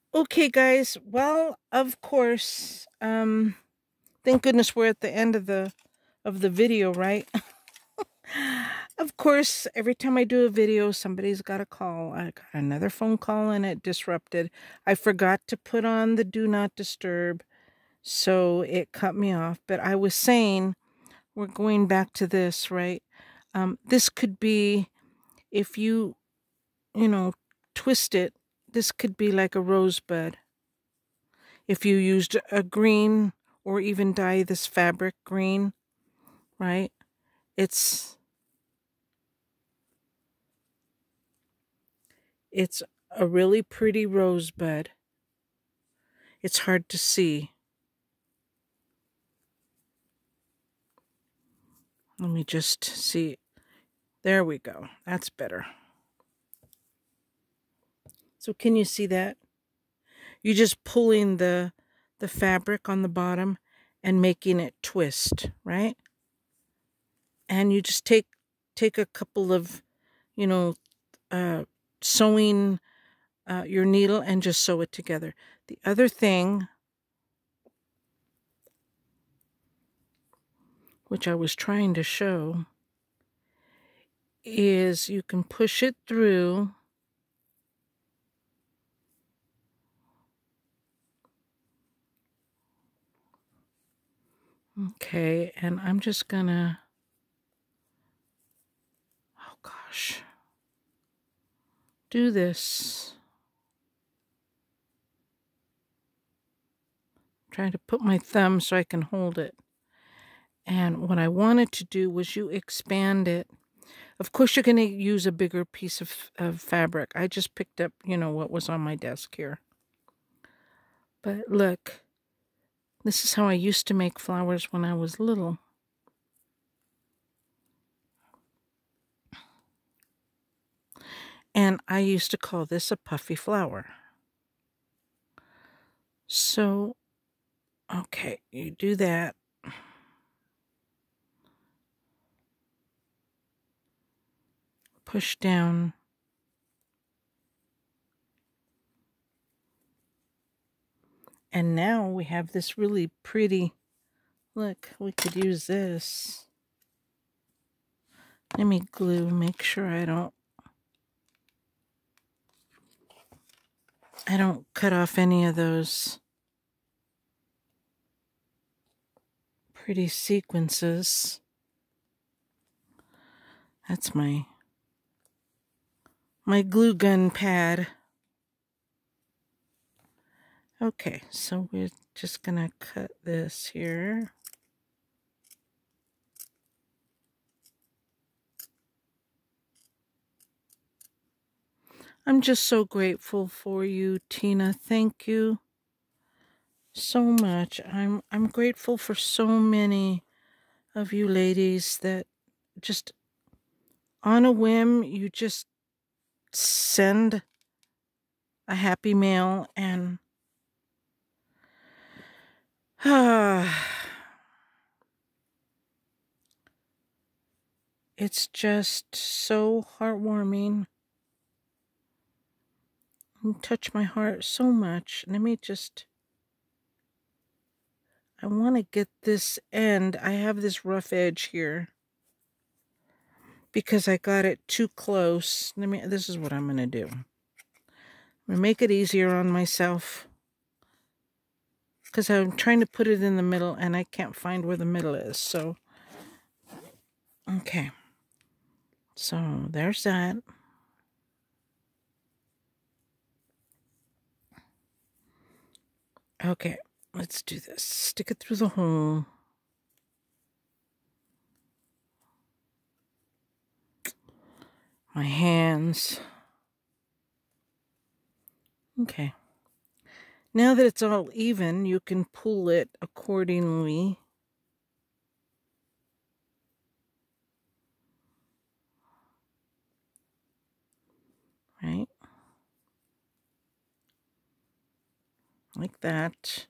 Okay, guys. Well, of course, thank goodness we're at the end of the video, right? Of course, every time I do a video, somebody's got a call. I got another phone call and it disrupted. I forgot to put on the do not disturb, so it cut me off. But I was saying we're going back to this, right? This could be if you know, twist it, this could be like a rosebud. If you used a green or even dye this fabric green, right? It's it's a really pretty rosebud. It's hard to see. Let me just see. There we go. That's better. So can you see that? You're just pulling the fabric on the bottom and making it twist, right? And you just take a couple of, you know, sewing your needle and just sew it together. The other thing, which I was trying to show, is you can push it through. Okay, and I'm just gonna, oh gosh, do this. I'm trying to put my thumb so I can hold it. And what I wanted to do was you expand it. Of course, you're going to use a bigger piece of fabric. I just picked up, what was on my desk here. But look, this is how I used to make flowers when I was little. And I used to call this a puffy flower. So, okay, you do that. Push down. And now we have this really pretty, look, we could use this. Let me glue, make sure I don't cut off any of those pretty sequences. That's my glue gun pad. Okay, so we're just gonna cut this here. I'm just so grateful for you, Tina. Thank you so much. I'm grateful for so many of you ladies that just on a whim you just send a happy mail and it's just so heartwarming. You touch my heart so much. Let me just, I want to get this end. I have this rough edge here because I got it too close. This is what I'm going to do. I'm going to make it easier on myself because I'm trying to put it in the middle and I can't find where the middle is. So, okay. So there's that. Okay, let's do this. Stick it through the hole. My hands. Okay. Now that it's all even, you can pull it accordingly. Right? Like that.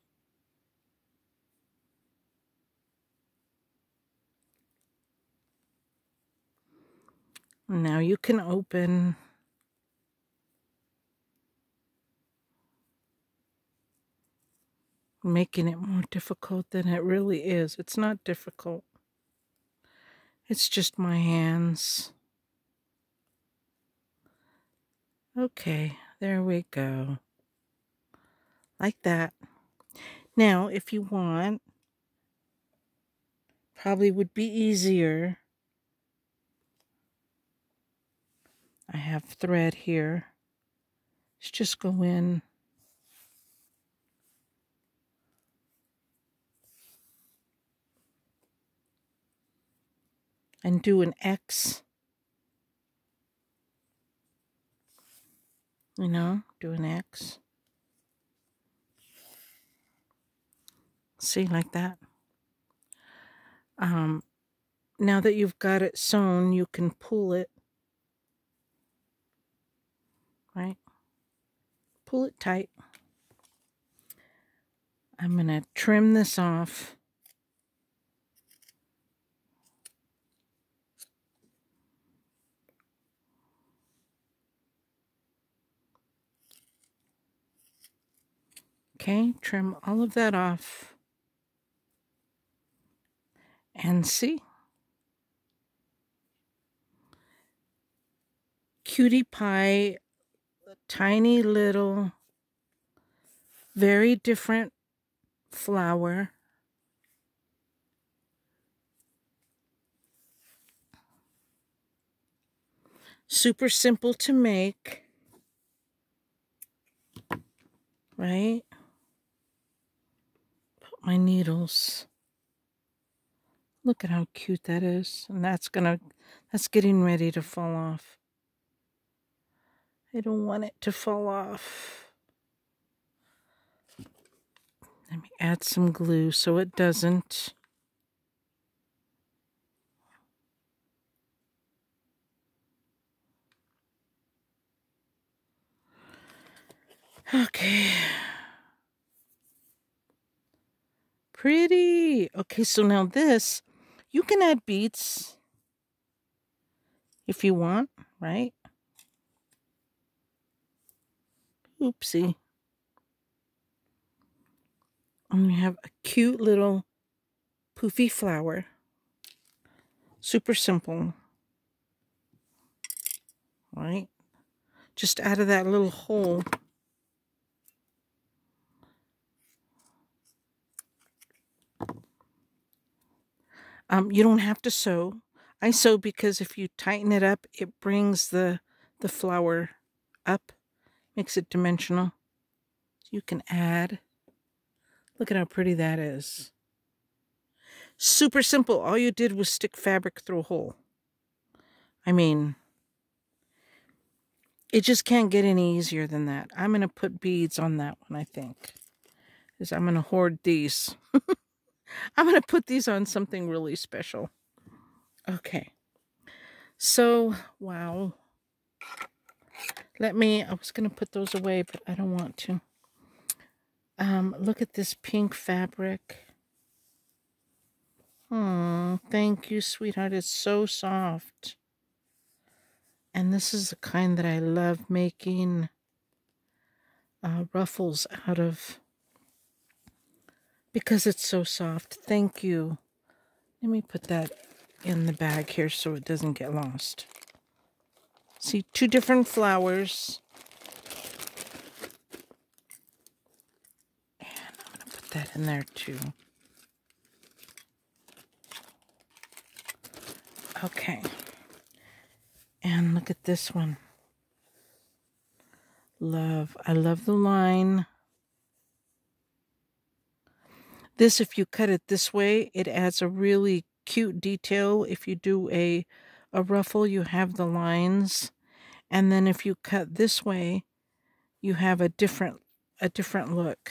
Now you can open. making it more difficult than it really is. It's not difficult. It's just my hands. Okay, there we go. Like that. Now, if you want, probably would be easier. I have thread here. Let's just go in. And do an X. You know, do an X. See, like that. Now that you've got it sewn, you can pull it. Right? Pull it tight. I'm going to trim this off. Okay, trim all of that off. And see? Cutie Pie, tiny little, very different flower. Super simple to make. Right? Put my needles. Look at how cute that is. And that's getting ready to fall off. I don't want it to fall off. Let me add some glue so it doesn't. Okay. Pretty. Okay, so now this, you can add beads if you want, right? Oopsie. And we have a cute little poofy flower. Super simple. Right? Just out of that little hole. You don't have to sew. I sew because if you tighten it up, it brings the flower up, makes it dimensional. You can add. Look at how pretty that is. Super simple. All you did was stick fabric through a hole. I mean, it just can't get any easier than that. I'm going to put beads on that one, I think. Because I'm going to hoard these. I'm going to put these on something really special. Okay. So, wow. I was going to put those away, but I don't want to. Look at this pink fabric. Oh, thank you, sweetheart. It's so soft. And this is the kind that I love making ruffles out of. Because it's so soft. Thank you. Let me put that in the bag here so it doesn't get lost. See, 2 different flowers. And I'm going to put that in there too. Okay. And look at this one. I love the line. This, if you cut it this way, it adds a really cute detail. If you do a ruffle, you have the lines. And then if you cut this way, you have a different look.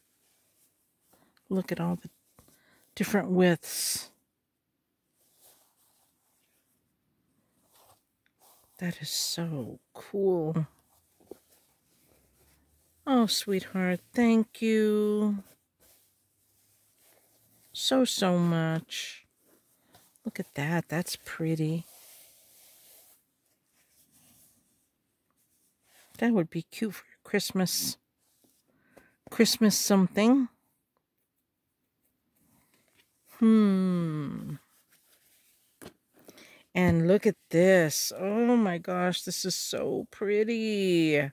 Look at all the different widths. That is so cool. Oh, sweetheart, thank you. So much. Look at that. That's pretty. That would be cute for Christmas. Christmas something. And look at this. Oh my gosh, this is so pretty.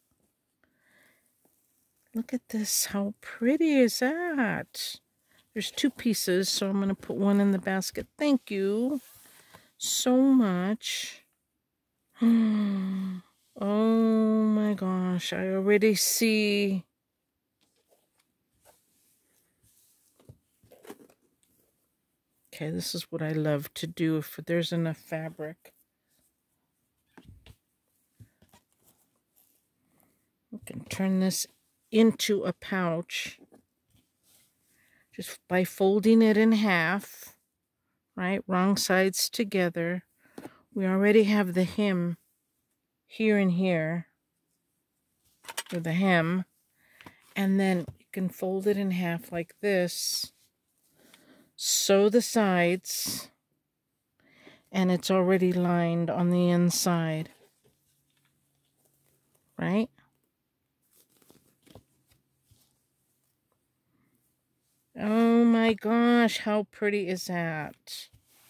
Look at this. How pretty is that? There's 2 pieces, so I'm going to put one in the basket. Thank you so much. Oh my gosh, I already see. Okay, this is what I love to do if there's enough fabric. We can turn this into a pouch just by folding it in half, right? Wrong sides together. We already have the hem here and here, or the hem, and then you can fold it in half like this, sew the sides, and it's already lined on the inside, right? Oh my gosh, how pretty is that?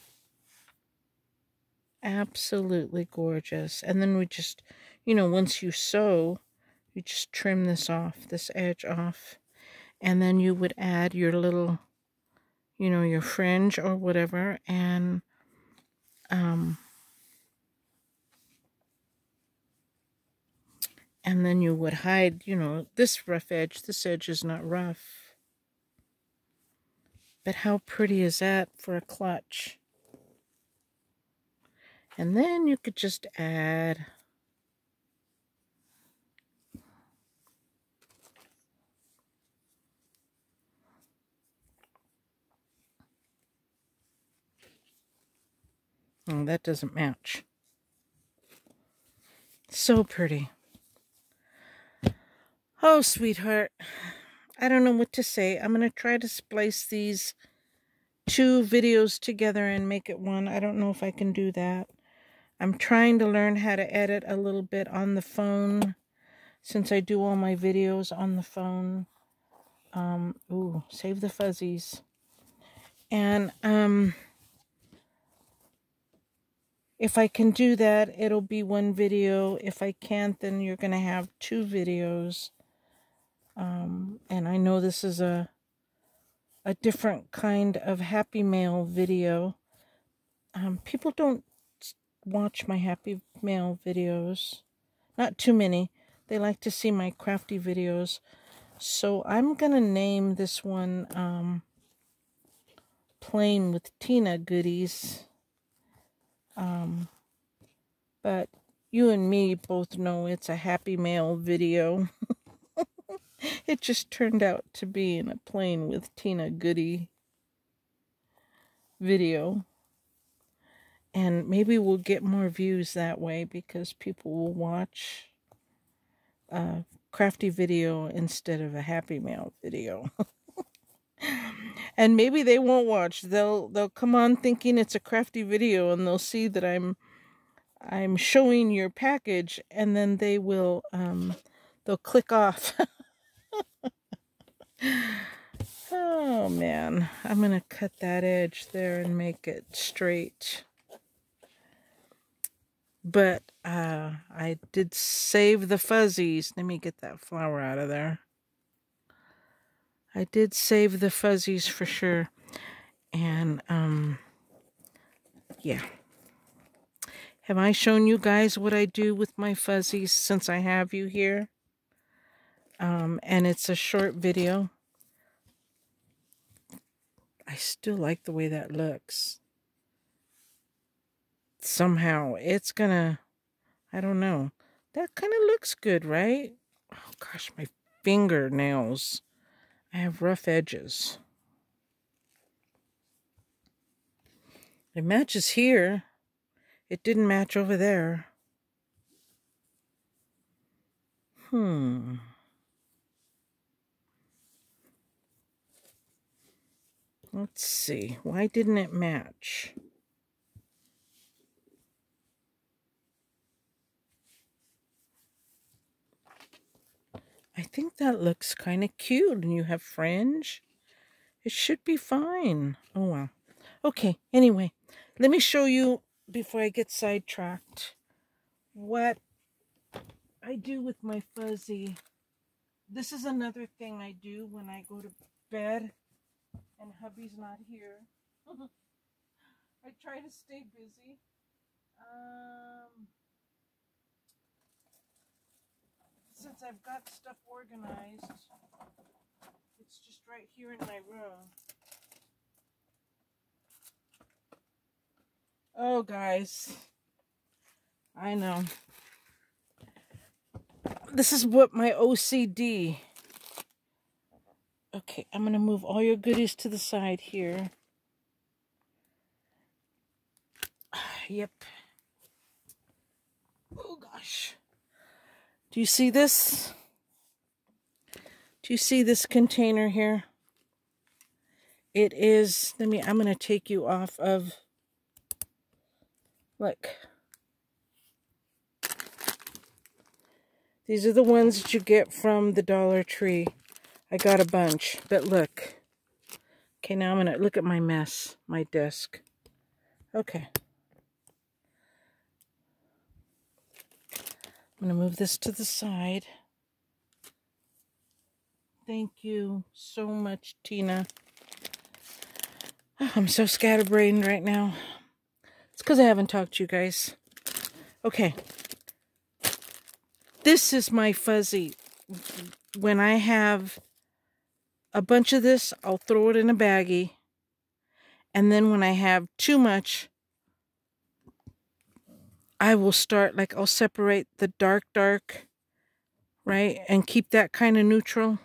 Absolutely gorgeous. And then we just, you know, once you sew, you just trim this off, this edge off. And then you would add your little, you know, your fringe or whatever. And then you would hide, you know, this rough edge. This edge is not rough. But how pretty is that for a clutch? And then you could just add oh, that doesn't match. So pretty. Oh, sweetheart. I don't know what to say. I'm going to try to splice these 2 videos together and make it one. I don't know if I can do that. I'm trying to learn how to edit a little bit on the phone, since I do all my videos on the phone. Ooh, save the fuzzies. And if I can do that, it'll be 1 video. If I can't, then you're going to have 2 videos. And I know this is a different kind of Happy Mail video. People don't watch my Happy Mail videos. Not too many. They like to see my crafty videos. So I'm going to name this one Playing with Tina Goodies. But you and me both know it's a Happy Mail video. It just turned out to be in a Playing with Tina Goodie video. And maybe we'll get more views that way because people will watch a crafty video instead of a Happy Mail video. And maybe they won't watch. They'll come on thinking it's a crafty video, and they'll see that I'm showing your package, and then they will they'll click off. Oh man, I'm gonna cut that edge there and make it straight. But I did save the fuzzies. Let me get that flower out of there. I did save the fuzzies for sure. And yeah. Have I shown you guys what I do with my fuzzies since I have you here? And it's a short video. I still like the way that looks. Somehow it's gonna, I don't know. That kind of looks good, right? Oh gosh, my fingernails. I have rough edges. It matches here. It didn't match over there. Let's see. Why didn't it match? I think that looks kind of cute. And you have fringe. It should be fine. Oh, well. Okay, anyway, let me show you, before I get sidetracked, what I do with my fuzzy. This is another thing I do when I go to bed and hubby's not here. I try to stay busy. Since I've got stuff organized, it's just right here in my room. Oh, guys, I know. This is what my OCD. Okay, I'm going to move all your goodies to the side here. Yep. Oh, gosh. Do you see this? Do you see this container here? It is, I'm going to take you off of, look. These are the ones that you get from the Dollar Tree. I got a bunch, but look. Okay, now I'm going to look at my mess, my desk. Okay. I'm going to move this to the side. Thank you so much, Tina. Oh, I'm so scatterbrained right now. It's because I haven't talked to you guys. Okay. This is my fuzzy. When I have a bunch of this, I'll throw it in a baggie. And then when I have too much, I will start, like, I'll separate the dark, right? And keep that kind of neutral.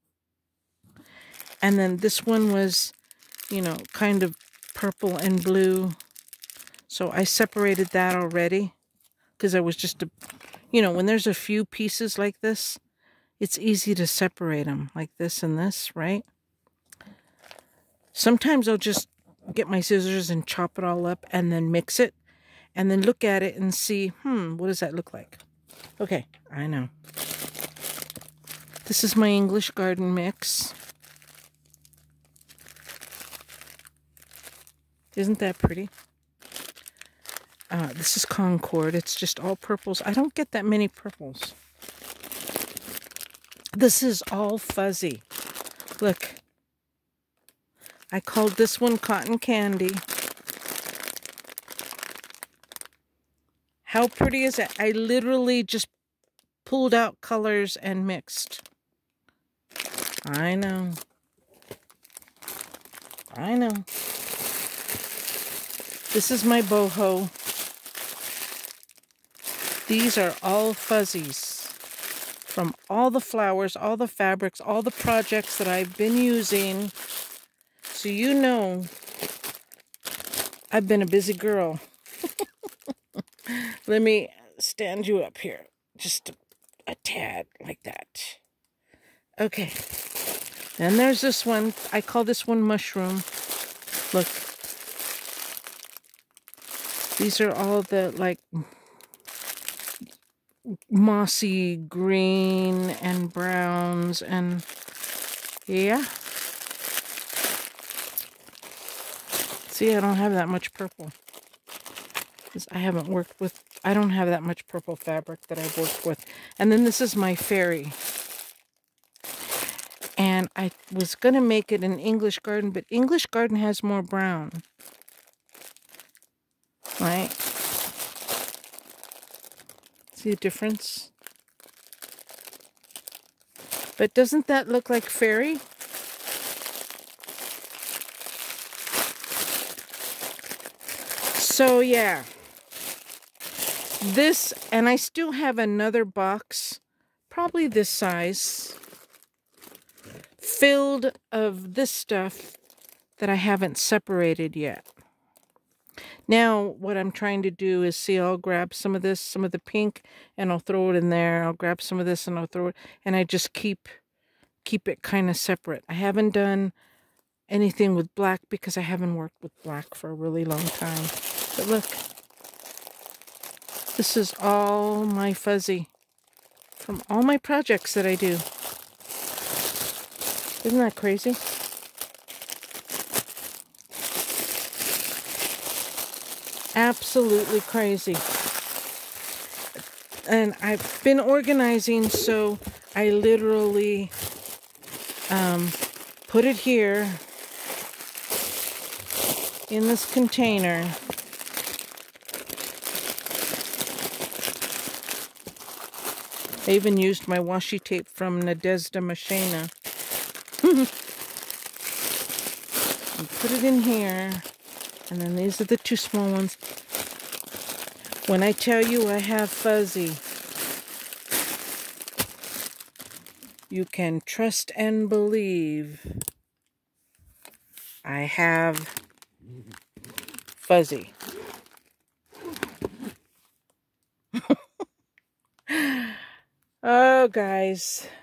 And then this one was, you know, kind of purple and blue. So I separated that already. Because I was just, you know, when there's a few pieces like this, it's easy to separate them, like this and this, right? Sometimes I'll just get my scissors and chop it all up and then mix it. And then look at it and see, what does that look like? Okay, I know. This is my English garden mix. Isn't that pretty? This is Concord. It's just all purples. I don't get that many purples. This is all fuzzy. Look. I called this one Cotton Candy. How pretty is that? I literally just pulled out colors and mixed. I know. I know. This is my boho. These are all fuzzies from all the flowers, all the fabrics, all the projects that I've been using. So you know, I've been a busy girl. Let me stand you up here. Just a tad like that. Okay. Then there's this one. I call this one Mushroom. Look. These are all the, like, mossy green and browns and, yeah. See, I don't have that much purple. I don't have that much purple fabric that I've worked with. And then this is my fairy. And I was going to make it an English garden, but English garden has more brown. Right? See the difference? But doesn't that look like fairy? So yeah. This, and I still have another box, probably this size, filled of this stuff that I haven't separated yet. Now, what I'm trying to do is, see, I'll grab some of this, some of the pink, and I'll throw it in there. I'll grab some of this and I'll throw it, and I just keep it kind of separate. I haven't done anything with black because I haven't worked with black for a really long time. But look. This is all my fuzzy from all my projects that I do. Isn't that crazy? Absolutely crazy. And I've been organizing, so I literally put it here in this container. I even used my washi tape from Nadezhda Mashina. And put it in here. And then these are the two small ones. When I tell you I have Fuzzy, you can trust and believe I have Fuzzy. Oh, guys.